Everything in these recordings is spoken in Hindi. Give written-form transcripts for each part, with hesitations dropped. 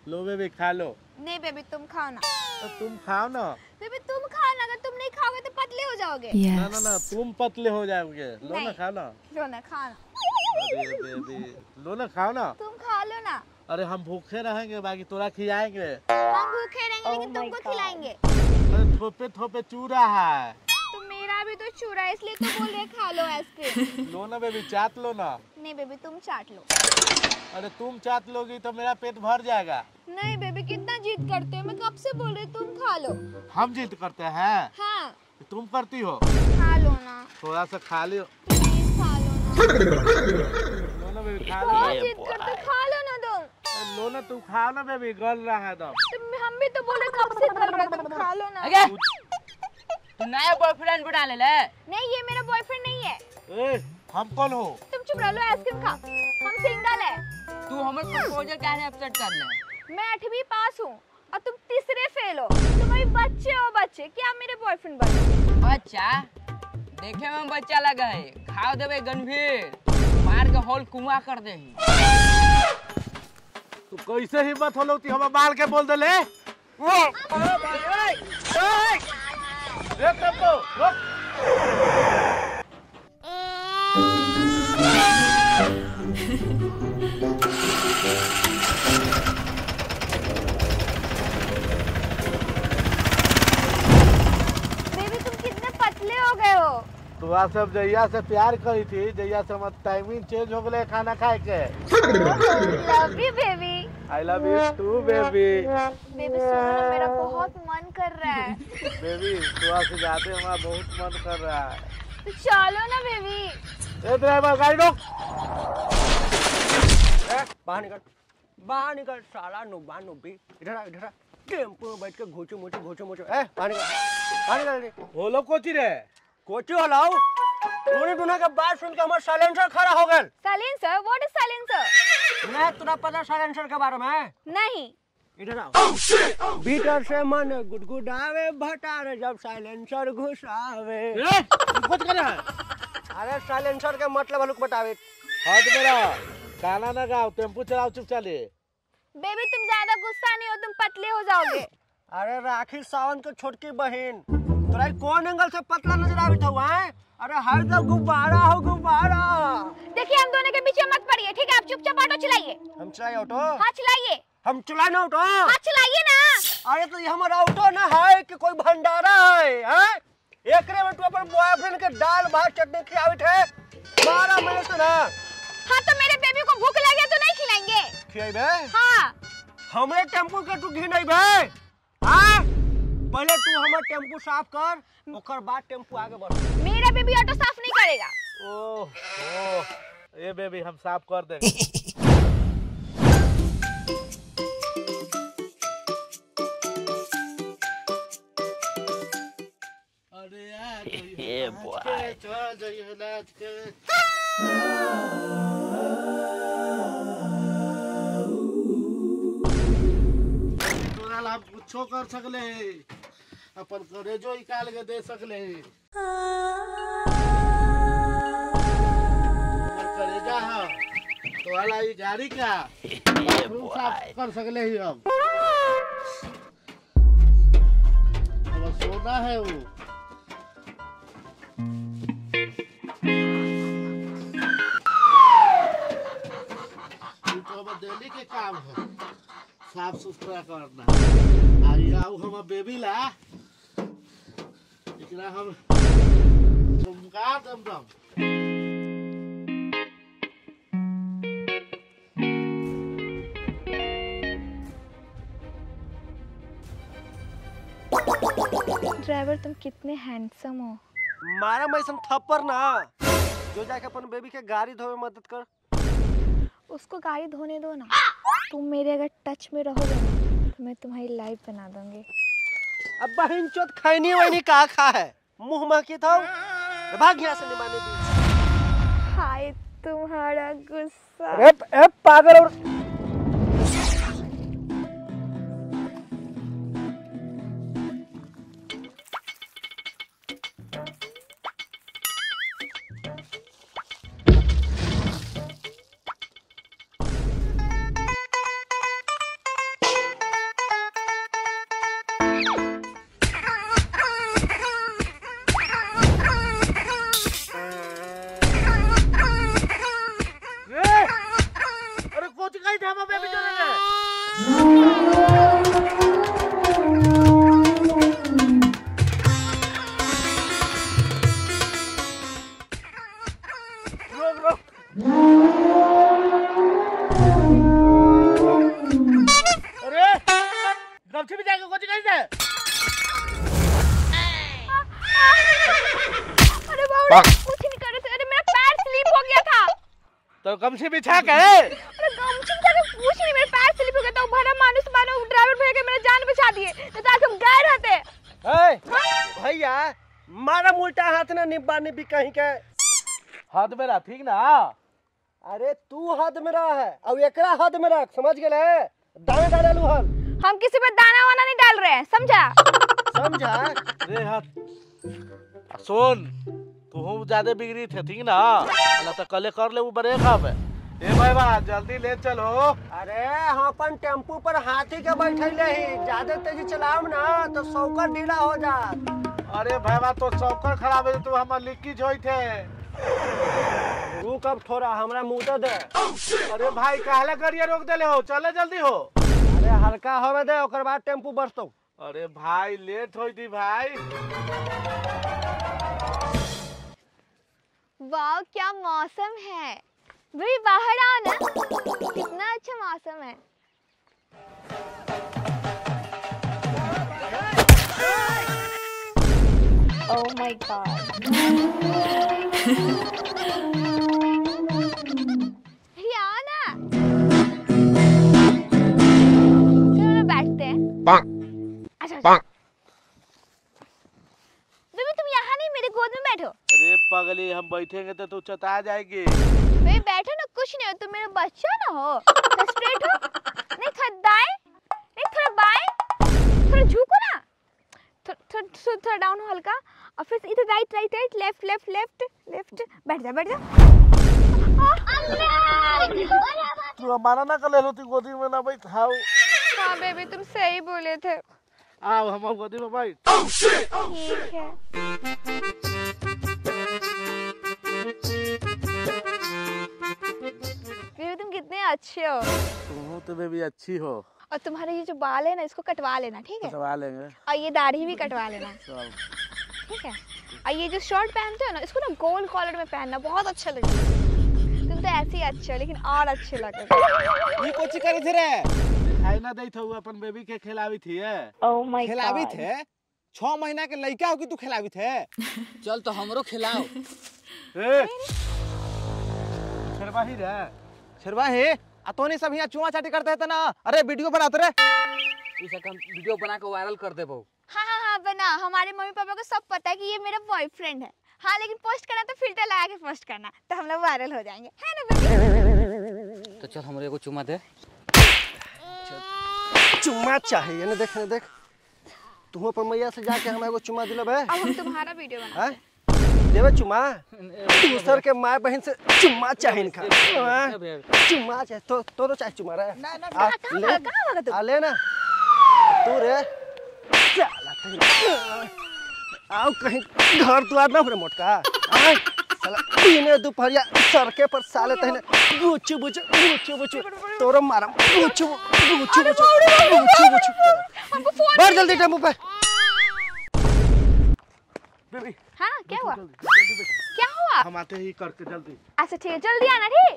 लो बेबी खा लो। नहीं बेबी तुम खाओ ना। तो तुम खाओ ना। बेबी तुम खाओ ना, अगर तुम नहीं खाओगे तो पतले हो जाओगे। ना ना ना तुम पतले हो जाओगे। लो ना खाओ ना। लो ना खाओ ना। अरे बेबी लो ना खाओ ना। तुम खा लो ना। अरे हम भूखे रहेंगे बाकी तोरा खिलाएंगे। हम भूखे रहेंगे लेकिन तुमको खिलाएंगे। अरे थोपे थोपे चूरा है। तो मेरा भी तो चूरा है इसलिए तो बोल रहे खा लो आइसक्रीम। लो ना बेबी चाट लो ना। नहीं बेबी तुम चाट लो। अरे तुम चाट लोगी तो मेरा पेट भर जाएगा। नहीं बेबी कितना जिद करते हो, मैं कब से बोल रही तुम खा लो। हम जिद करते हैं। हाँ तुम करती हो। खा लो ना थोड़ा सा खा लो। प्लीज खा लो लो ना बेबी खा लो। बहुत जिद करते, खा लो ना तुम। लो ना तुम खाओ ना बेबी गल रहा है दम। हम भी तो बोले कब से कर रहे, तुम खा लो ना। तू नया बॉयफ्रेंड बना ले। नहीं ये मेरा बॉयफ्रेंड नहीं है। ए, हम कौन हो? तुम चुप रह लो, आइसक्रीम खा। हम सिंगल है। तू हमें प्रपोजल कहने अपसेट कर ले। मैं 8वीं पास हूँ और तुम तीसरे फेल हो। तुम अभी बच्चे हो, बच्चे क्या मेरे बॉयफ्रेंड बनो। अच्छा देखे में बच्चा लगा है, खाओ देवे गंभीर मार के होल कुआं कर दे। तू कैसे हिम्मत होलो ती हम मार के बोल देले। बेबी तुम कितने पतले हो गए हो। तुआ सब जैया से प्यार करी थी, जैया से हमार टाइमिंग चेंज हो गए खाना खाए के। Love you baby. I love you too baby. Baby सुनो ना मेरा बहुत मन कर रहा है। बेबी तुआ से ज्यादा हमारा बहुत मन कर रहा है। तो चलो ना बेबी। ए ड्राइवर गाड़ी रोक। बाहर निकल साला नुब्बा नुब्बी। इधर आ टेम्पो में बैठ के घोचो मोचो बाहर निकल बोलो कोची रे। कोची हलाओ तूने दुना के बात सुन के हमार साइलेंसर खड़ा हो गए। साइलेंसर? What is silencer? मैं तुरा पता साइलेंसर के बारे में नहीं। इधर आओ। भीतर से मन गुदगुदावे भटारे जब साइलेंसर घुसावे। कुछ कर रहा है। अरे साइलेंसर के मतलब हलुक बतावे। हट मेरा गाना ना गाओ, टेम्पो चलाओ चुपचाप। बेबी तुम ज्यादा गुस्सा नहीं हो, तुम पतले हो जाओगे। अरे राखी सावंत की छोटकी बहन तोरा कौन एंगल से पतला नजर आवित हुआ है? अरे हर तो गुब्बारा हो गुब्बारा। देखिए हम दोनों के बीच में मत पड़िए, ठीक है? आप चुपचाप ऑटो चलाइए। हम चलाए ऑटो? हाँ चलाइए। हम चलाए ना ऑटो? हाँ चलाइए ना। अरे तो ये हमारा ऑटो ना है कि कोई भंडारा है? एकरे में तू अपन बॉयफ्रेंड के दाल भात चटनी खिलावित है 12 महीने से ना। हाँ तो मेरे बेबी को भूख लगे तो नहीं खिलाएंगे? खिलाइबे? हाँ। हमरे टेम्पो के तू घी नहीं बे। हाँ पहले तू हमार टेम्पो साफ कर, ओकर बाद टेम्पो आगे बढ़। मेरा बेबी ऑटो साफ नहीं करेगा। ओह ये बेबी हम साफ कर देंगे। अरे यार ये बॉय चल जाइए लाज के। हम कुछो कर सकले, अपन करेजो निकाल के दे सकले। करेजा है तो वाला ये गाड़ी का साफ कर सकले ही हम। अब सोना है वो। तो अब दिल्ली के काम है साफ सुथरा करना। आई आओ हम बेबी ला इतना हम चमका दम दम। ड्राइवर तुम कितने हैंडसम हो। मारा मैं सम थप्पड़ ना जो जाके अपन बेबी के गाड़ी धोवे मदद कर। उसको गाड़ी धोने दो ना। तुम मेरे अगर टच में रहोगे ना तो मैं तुम्हारी लाइफ बना दूंगी। अब बहन चोत खैनी वैनी का खा है मुंह महकी था भाग यहाँ से निमाने दी। हाय तुम्हारा गुस्सा। ए पागल। और अरे गमछी भी जाके कुछ कैसे? अरे बाबा कुछ नहीं कर रहे थे। अरे मेरा पैर स्लिप हो गया था। तो गमछी बिछा के अरे गमछी का पूछ नहीं, मेरा पैर स्लिप हो गया था। भरा मानुस मानो ड्राइवर भैया के मेरा जान बचा दिए, नहीं तो आज हम गए रहते। भैया मारा उल्टा हाथ ना निब्बा निब्बी कहीं के। हाथ मेरा ठीक ना? अरे तू हाथ में रहा है और एकरा हाथ में रख, समझ गए? दाना डालू हल। हम किसी पर दाना वाना नहीं डाल रहे हैं, समझा? समझा? रे हाथ सुन, तू ज्यादा बिगड़ी थे ठीक ना? अल्लाह तो कले कर ले वो बड़े खाब है। ए भाई बा जल्दी ले चलो। अरे हम अपन टेम्पू पर हाथी के बैठे ही, ज्यादा तेजी चलाओ ना तो सौकर ढीला हो जा। अरे भाई बा तो चौकर खराब है, तू हमार लिक्की जोई थे। तू कब थोड़ा हमरा मुंह दे। अरे भाई काहे गाड़िया रोक देले हो? चले जल्दी हो। अरे हल्का होवे दे, ओकर बाद टेम्पू बरसतो। अरे भाई लेट होई थी भाई। वाह क्या मौसम है, भाई बाहर आओ ना, कितना अच्छा मौसम है। Oh my God. आओ ना, चलो ना बैठते हैं। अच्छा तुम यहाँ नहीं, मेरे गोद में बैठो। अरे पगली हम बैठेंगे तो तू चता जाएगी। भाई बैठो ना, कुछ नहीं हो, तुम मेरा बच्चा ना हो। तो स्ट्रेट हो, नहीं थोड़ा दाएं, नहीं थोड़ा बाएं, थोड़ा झुको ना, थोड़ा डाउन हो हल्का, और फिर इधर right right right, left left left left. बैठ जा बैठ जा। तू हमारा ना कर ले लो, तू गोदी में ना बैठाओ। हाँ बेबी तुम सही बोले थे। आओ हम गोदी में बैठ। ठीक है। बेबी तुम कितने अच्छे हो। तुम तो बेबी अच्छी हो। और तुम्हारे ये जो बाल है ना, इसको कटवा लेना, ठीक है? कटवा लेंगे। और ये दाढ़ी भी कटवा लेना, सब। ठीक है? और ये जो शर्ट पहनते हो ना, इसको ना गोल्ड कॉलर में पहनना, बहुत अच्छा लगेगा। तुम तो ऐसे ही अच्छे हो, लेकिन और अच्छे लगेगा। ये कोची करे थे रे? खाई ना दई थो अपन बेबी के खिलावी थी है। Oh my God. खिलावी थे? 6 महीना के लड़का हो कि तू खिलावी थे? चल तो हमरो खिलाओ। ए शर्माही रे। शेरवा हे आ तोनी सब यहाँ चुमा चाटी करते थे ना। अरे वीडियो बनाते रे। इसे हम वीडियो बना के वायरल कर देबो। हाँ हाँ हाँ बना, हमारे मम्मी पापा को सब पता है कि ये मेरा बॉयफ्रेंड है। हाँ लेकिन पोस्ट करना तो फिल्टर लगा के पोस्ट करना, तो हम लोग वायरल हो जाएंगे, है ना बेबी? तो चल हमरे को चुमा दे। चुम्मा चाहिए ना, देख देख तुम पर मैया से जाके हमारे को चुम्मा दिला बे। अब हम तुम्हारा वीडियो बना। देवे चुम्मा, दूसर के माँ बहन से चुम्मा चाहिए खा। चुम्मा चाहिए तो चाहिए चुम्मा रे। आ ले ना तू रे। आओ कहीं घर द्वार ना हो मोटका। साला दिने दोपहरिया सड़के पर साले तहने गुच्चू बुच्चू तोरो मारम गुच्चू बढ़ जल्दी टेम्पो पे। बेबी हाँ क्या हुआ? जल्दी बैठ। क्या हुआ? हम आते ही करके जल्दी। अच्छा ठीक है, जल्दी आना, ठीक?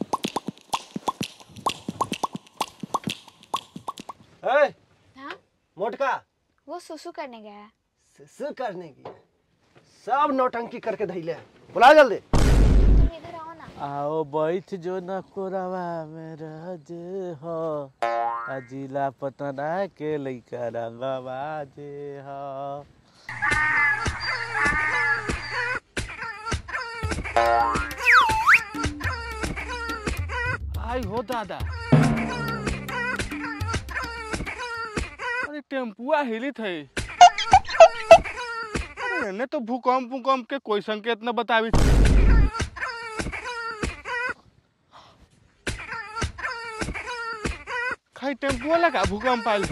हाँ मोटका वो सुसु करने गया है। सुसु करने की सब नौटंकी करके धैले। बुला जल्दी। तुम इधर आओ ना। आओ बैठ जो न कोरावा में राज हो, अजिला पटना के लइका रंगवा जे हो। आई हो दादा, अरे टेम्पुआ हिली थे। अरे तो भूकंप के कोई संकेत न बतावी। खाई टेम्पुआ लगा भूकंप आयल।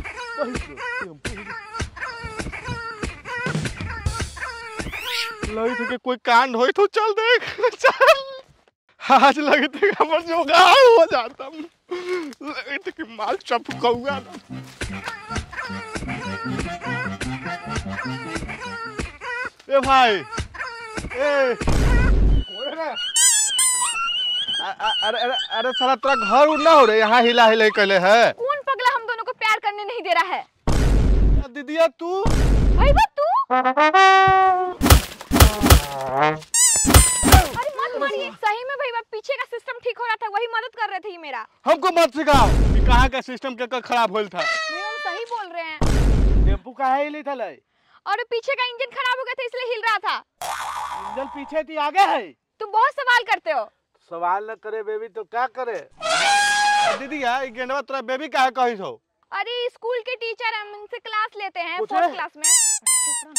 लगी थे कि कोई कांड होई तो चल देख चल। आज लगते हमर जोगाड़ हो जाता, लगते कि माल चपकौआ ना। ए भाई, ए अरे साला तेरा घर उड़ ना हो रहे, यहाँ हिला हिला कहले है। कौन पगला हम दोनों को प्यार करने नहीं दे रहा है? दीदिया तू भाई बा तू? अरे मत मारिए, सही में भाई बा पीछे का सिस्टम ठीक हो रहा था, वही मदद कर रहे थे ये मेरा। हमको मत सिखाओ कि कहाँ का सिस्टम क्या खराब होल था। भाई हम सही बोल रहे हैं। टेम्पू काहे हिली था लै? और पीछे का इंजन खराब हो गया था इसलिए हिल रहा था। इंजन पीछे थी आगे है। तुम बहुत सवाल करते हो। सवाल न करे बेबी तो क्या करे? दीदी यार ये गेंडवा तेरा बेबी काहे कही हो? अरे स्कूल के टीचर हम इनसे क्लास लेते हैं, पूछे? 4th क्लास में। चुप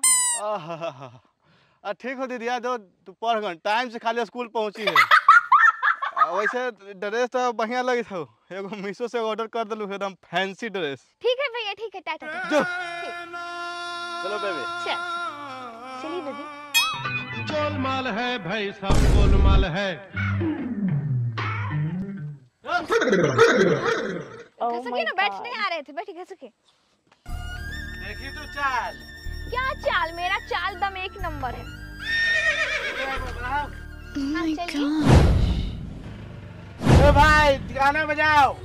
रहो। ठीक हो दीदी यार, जो तू पढ़ गन टाइम से खाली स्कूल पहुंची है। वैसे ड्रेस तो बढ़िया लगी था, एगो मीशो से ऑर्डर कर दलू एकदम फैंसी ड्रेस। ठीक है भैया, ठीक है, टाटा टाटा। जो चलो बेबी। चलिए बेबी। गोलमाल है भाई, सब गोलमाल है। घसके ना, बैठने आ रहे थे, बैठिए घसके। देखी तू चाल। क्या चाल? मेरा चाल दम एक नंबर है। हाँ, चलिए। ए भाई गाना बजाओ।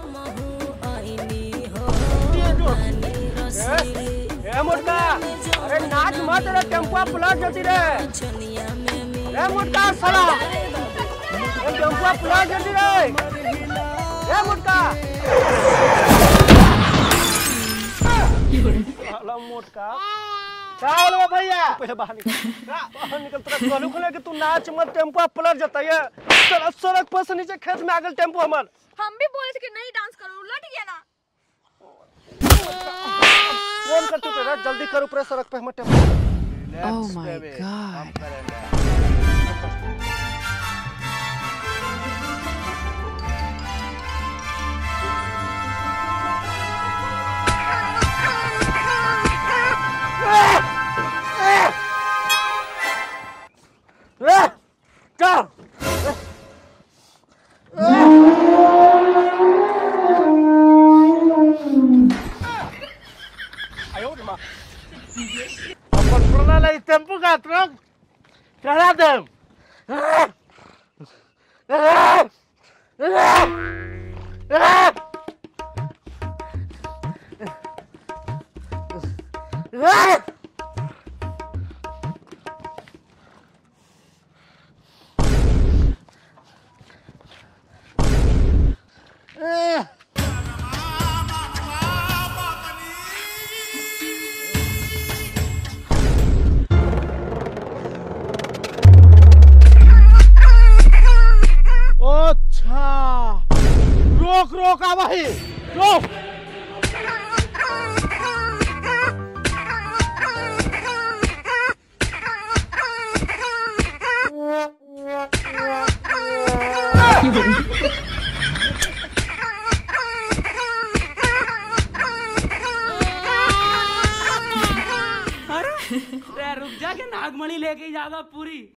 ए मोटका, अरे नाच मत रे, टेम्पो पलट जाती रे। ए मोटका साला, ए टेम्पो पलट जाती रे। ए मोटका, साला मोटका चाल वो भैया। पहले बाहर निकल तेरा कहलू खुले कि तू नाच मत, टेम्पो पलट जाता है। चल सड़क पर से नीचे खेत में आ गल टेम्पो हमार। हम भी बोले थे कि नहीं डांस करो, उलट गया ना। फोन कर तू तेरा, जल्दी कर ऊपर सड़क पे हम टेम्पो। Oh my God. अपन पुराना लाई टेम्पू का ट्रक चढ़ा दे। अच्छा रोक रोक आ भाई रोक। रुक जा के नागमणि लेके जागा पूरी।